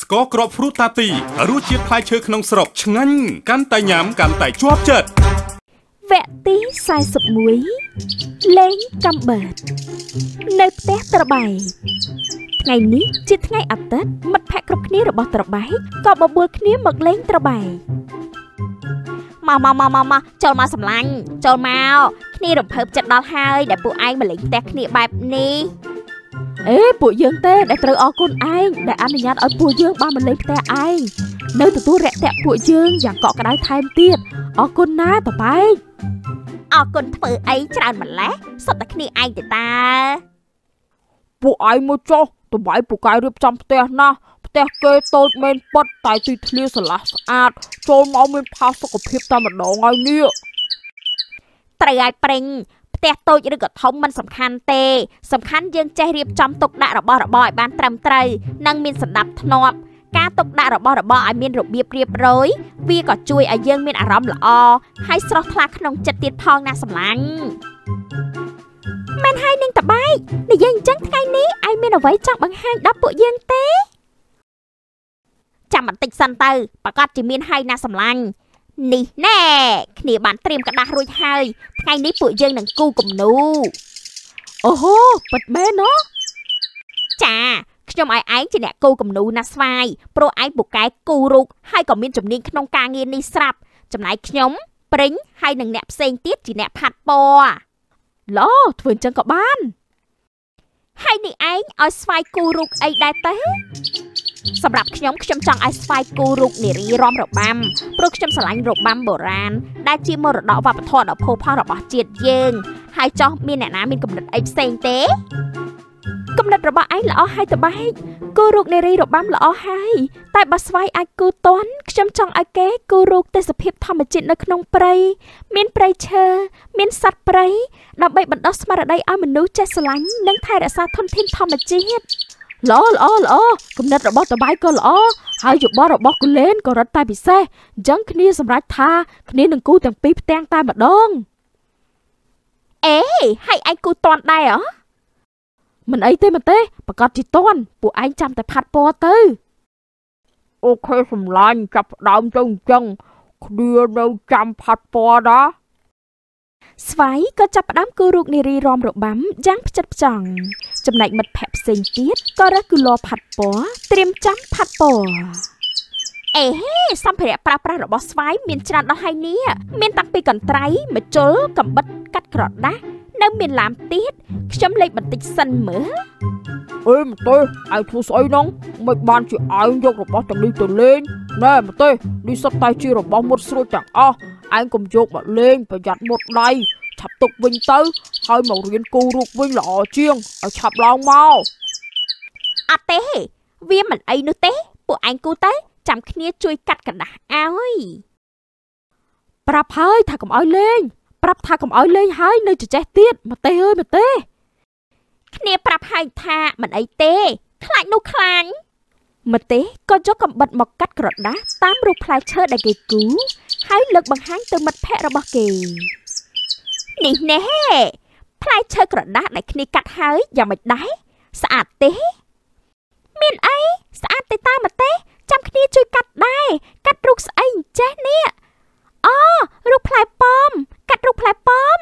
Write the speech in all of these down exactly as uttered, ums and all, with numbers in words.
ស្ករគ្រាប់ហ្វ្រូតាទីរសជាតិផ្លែឈើក្នុងស្រុកឆ្ងាញ់កាន់តែញ៉ាំកាន់តែជាប់ចិត្តវគ្គទីសែសិបមួយលេងកំបិតនៅផ្ទះត្របែកថ្ងៃនេះជាថ្ងៃអាទិត្យមិត្តភក្តិគ្រប់គ្នារបស់ត្របែកក៏បបួលគ្នាមកលេងត្របែកមកមកមកមកចូលមកសម្លាញ់ចូលមកគ្នារំភើបចិត្តដល់ហើយដែលពួកឯងមកលេងផ្ទះគ្នាបែបនេះអេពួកយើងទេដែលត្រូវអរគុណឯងដែលអនុញ្ញាតឲ្យពួកយើងបានមកលេងផ្ទះឯងនៅទទួលរាក់ទាក់ពួកយើងយ៉ាងកក់ក្ដៅថែមទៀតអរគុណណាតបែកអរគុណធ្វើអីច្រើនម្លេះសុទ្ធតែគ្នាឯងទៅតាពួកឯងមកចុះតបែកពូកែរៀបចំផ្ទះណាស់ផ្ទះគេតូចមែនប៉ុតតែទីធ្លាស្រឡះស្អាតចូលមកមានផាសុខភាពតែម្ដងហើយនេះត្រូវឲ្យព្រិញផ្ទះតូចឬក៏ធំមិនសំខាន់ទេសំខាន់យើងចេះរៀបចំទុកដាក់របស់របរឲ្យបានត្រឹមត្រូវនិងមានសណ្ដាប់ធ្នាប់ការទុកដាក់របស់របរឲ្យមានរបៀបរៀបរយវាក៏ជួយឲ្យយើងមានអារម្មណ៍ល្អហើយស្រស់ថ្លាក្នុងចិត្តទៀតផងណាសម្លាញ់មែនហើយនឹងតបែកនិយាយអញ្ចឹងថ្ងៃនេះឯងមានអ្វីចង់បង្ហាញដល់ពួកយើងទេចាំបន្តិចសិនទៅប្រកាសជាមានហើយណាសម្លាញ់នេះណែគ្នាបានត្រៀមក្តាស់រួចហើយថ្ងៃនេះពួកយើងនឹងគូគំនូអូហូពិតមែនហ៎ចាខ្ញុំឲ្យឯងជាអ្នកគូគំនូណាស្វាយព្រោះឯងពូកែគូរូបហើយក៏មានជំនាញក្នុងការងារនេះស្រាប់ចំណែកខ្ញុំព្រិញហើយនឹងអ្នកផ្សេងទៀតជាអ្នកផាត់ពណ៌ឡូធ្វើអញ្ចឹងក៏បានហើយនេះឯងឲ្យស្វាយគូរូបអីដែរទេសម្រាប់ខ្ញុំខ្ញុំចង់ឲ្យស្វាយគូរូបនារីរាំរបាំព្រោះខ្ញុំស្រឡាញ់របាំបុរាណដែលជាមរតកវប្បធម៌ដ៏ផូរផង់របស់ជាតិយើងហើយចោះមានអ្នកណាមានគំនិតអីផ្សេងទេគំនិតរបស់ឯងល្អហើយតបែកគូរូបនារីរបាំល្អហើយតែបើស្វាយអាចគូតន់ខ្ញុំចង់ឲ្យគេគូរូបទេសភាពធម្មជាតិនៅក្នុងព្រៃមានព្រៃឈើមានសត្វព្រៃដើម្បីបណ្ដុះស្មារតីឲ្យមនុស្សចេះស្រឡាញ់និងថែរក្សាធនធានធម្មជាតិល្អល្អល្អគំនិតរបស់តបែកក៏ល្អហើយយោបល់របស់គូលែនក៏រឹតតែពិសេសអញ្ចឹងគ្នាសម្រេចថាគ្នានឹងគូទាំងពីរផ្ទាំងតែម្ដងអេហើយឯងគូតន់ដែរហ៎មិនអីទេមិនទេប្រកាសជាតន់ពួកឯងចាំតែផាត់ពណ៌ទៅអូខេសម្លាញ់ចាប់ផ្ដើមទៅអញ្ចឹងគ្នានៅចាំផាត់ពណ៌ណាស្វាយក៏ចាប់ផ្ដើមគូរូបនារីរាំរបាំយ៉ាងផ្ចិតផ្ចង់ចំណែកមិត្តភក្តិផ្សេងទៀតក៏រើសគូលផាត់ពណ៌ត្រៀមចាំផាត់ពណ៌អេហេសម្ភារៈប្រើប្រាស់របស់ស្វាយមានច្រើនដល់ហើយនេះមានតាំងពីកន្ត្រៃម្ជុលកំបិតកាត់ក្រដាសនៅមានឡាមទៀតខ្ញុំលេខបន្តិចសិនមើលអេមកទេឯងធ្វើស្អីហ្នឹងមិនបានជាឯងយករបស់ទាំងនេះទៅលេងណែមកទេនេះសុទ្ធតែជារបស់មុតស្រួចទាំងអស់ឯងកុំយកមកលេងប្រយ័ត្នមុតដៃឆាប់ទុកវិញទៅហើយមករៀនគូរូបវិញល្អជាងឲ្យឆាប់ឡើងមកអត់ទេវាមិនអីនោះទេពួកឯងគូទៅចាំគ្នាជួយកាត់កណ្ដាស់ឲ្យប្រាប់ហើយថាកុំឲ្យលេងប្រាប់ថាកុំឲ្យលេងហើយនៅចេះទៀតមកទេអើយមកទេគ្នាប្រាប់ហើយថាមិនអីទេខ្លាចនោះខ្លាញ់មកទេក៏យកកំបិតមកកាត់ក្រដាសតាមរូបផ្លែឈើដែលគេគូហើយលើកបង្ហាញទៅមិត្តភក្តិរបស់គេនេះណែផ្លែឈើក្រដាសដែលគ្នាកាត់ហើយយ៉ាងមិនដែរស្អាតទេមានអីស្អាតទេតាមទេចាំគ្នាជួយកាត់ដែរកាត់រូបស្អីអញ្ចេះនេះអូរូបផ្លែប៉ោមកាត់រូបផ្លែប៉ោម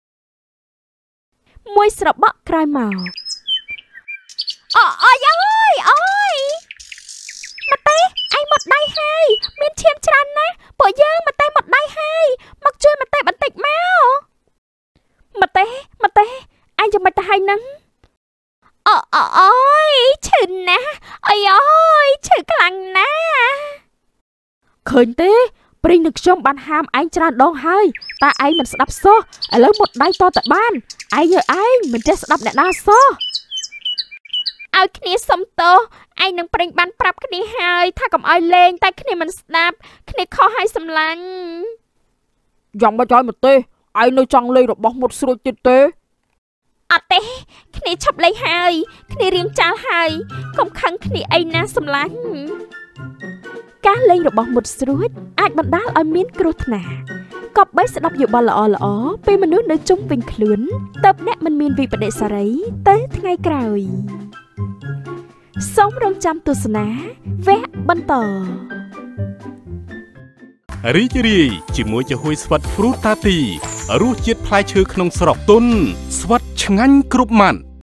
មួយស្របក់ក្រោយមកអូអូយអើយអើយមកទេឯងមកដៃហើយមានឈាមច្រើនណាស់ពួកយើងមកទេមកដៃហើយមកជួយមកទេបន្តិចមកមកទេមកទេឯងចាំមិនទៅហើយនឹងអូអូអូយឈឺណាស់អើយអើយឈឺខ្លាំងណាស់ឃើញទេព្រិញនឹងខ្ញុំបានហាមឯងច្រើនដងហើយតែឯងមិនស្ដាប់សោះឥឡូវមកដៃតតែបានឯងយើឯងមិនចេះស្ដាប់អ្នកណាសោះឲ្យគ្នាសុំទោសឯងនឹងព្រិញបានប្រាប់គ្នាហើយថាកុំឲ្យលេងតែគ្នាមិនស្ដាប់គ្នាខុសហើយសម្លាញ់យ៉ាងមិនឲ្យមកទេឯងនៅចង់លេងរបស់មុតស្រួចទៀតទេអត់ទេគ្នាឈប់លេងហើយគ្នារៀងចាល់ហើយកុំខឹងគ្នាអីណាសម្លាញ់ការលេងរបស់មុតស្រួចអាចបណ្ដាលឲ្យមានគ្រោះថ្នាក់ក៏បីស្ដាប់យោបល់ល្អល្អពេលមនុស្សនៅជុំវិញខ្លួនតើបអ្នកមិនមានវិបដិសារីទៅថ្ងៃក្រោយសូមរងចាំទស្សនាវគ្គបន្តរីករាយជាមួយចំហុយស្វិត Fruit Tati រសជាតិផ្លែឈើក្នុងស្រុកទុនស្វិតឆ្ងាញ់គ្រប់ម៉ាត់